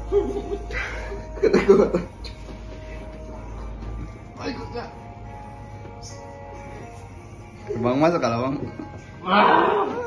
Kata gue. Ayo enggak. Bang masuk kalau bang.